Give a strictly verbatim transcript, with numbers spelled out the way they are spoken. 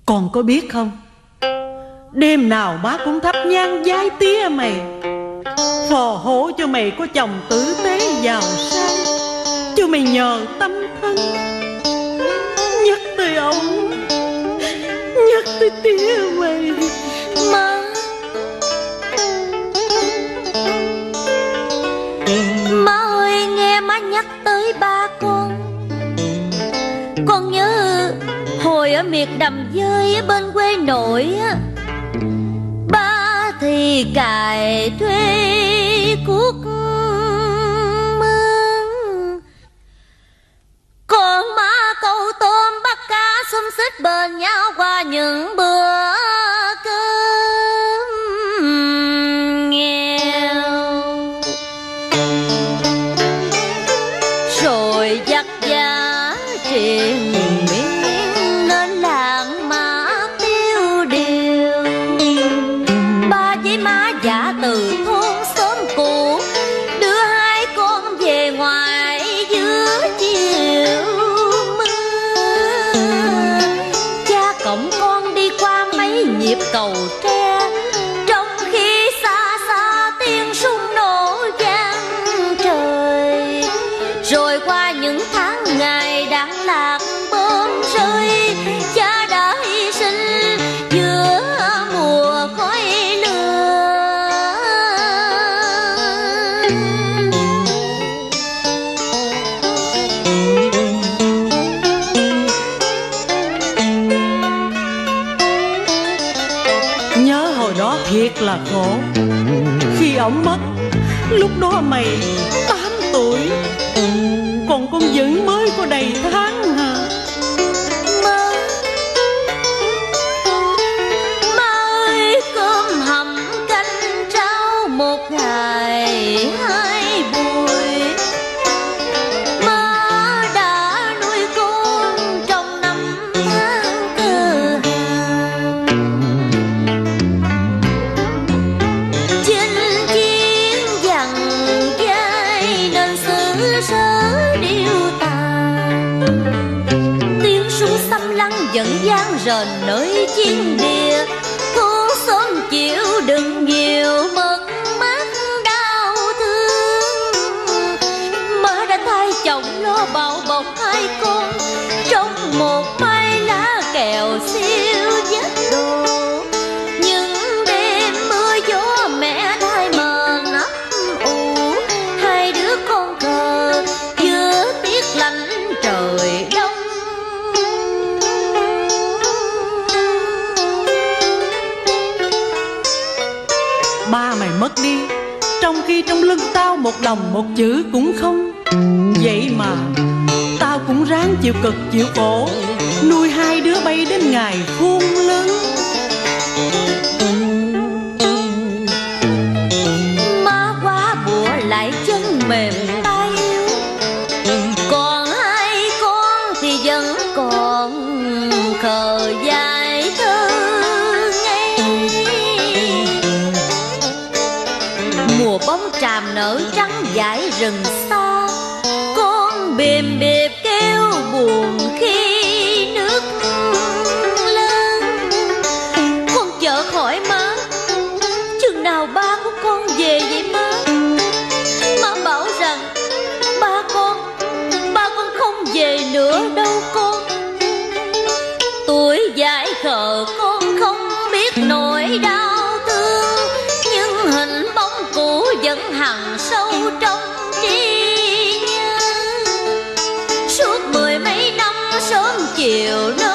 Con có biết không, đêm nào má cũng thắp nhang vái tía mày, phò hộ cho mày có chồng tử tế giàu sang, cho mày nhờ tâm thân. Nhắc tới ông, nhắc tới tía mày. Má, má ơi, nghe má nhắc tới ba con, con nhớ hồi ở miệt đầm dơi bên quê nội á, ba thì cài thuê cuốc mương, còn má câu tôm bắt cá xúm xít bên nhau qua những bữa cơm nghèo, rồi giặt giá chuyện miên lên làng má tiêu điều. Ba với má giả từ thôn xóm cũ, đưa hai con về ngoài giữa chiều mưa. Cha cõng con đi qua mấy nhịp cầu tre, trong khi xa xa tiếng súng nổ vang trời. Rồi qua những tháng ngày đạn lạc bom rơi, cha đã hy sinh giữa mùa khói lửa. Nhớ hồi đó thiệt là khổ. Khi ổng mất, lúc đó mày tám tuổi, còn con vẫn mới có đầy tháng hả? Má, má ơi, cơm hầm canh trao một ngày hai buổi, má đã nuôi con trong năm tháng cơ hàng. Chinh chiến dằn dai nên xứ sở điêu tàn, tiếng súng xâm lăng vẫn vang rền nơi chiến địa. Thôn xóm chịu đựng nhiều mất mát đau thương, má đã thay chồng lo bảo bọc hai con trong một mái lá kèo siêu vết đồ. Những đêm mưa gió mẹ thay mờn ấp ủ, hai đứa con thờ giữa tiết lạnh trời đông. Ba mày mất đi, trong khi trong lưng tao một đồng một chữ cũng không. Vậy mà tao cũng ráng chịu cực chịu khổ, nuôi hai đứa bay đến ngày khôn lớn. Má quá bủa lại chân mềm tay, còn hai con thì vẫn còn khờ dại thơ ngây. Mùa bóng tràm nở trắng dải rừng xa, con bìm bịp kêu buồn khi nước lên. Con chợt hỏi má, chừng nào ba của con về vậy má? Má bảo rằng ba con, ba con không về nữa đâu con. Tuổi dại khờ con không biết nỗi đau thương, nhưng hình bóng cũ vẫn hằn sâu trong trí nhớ. Suốt mười mấy năm sớm chiều nơi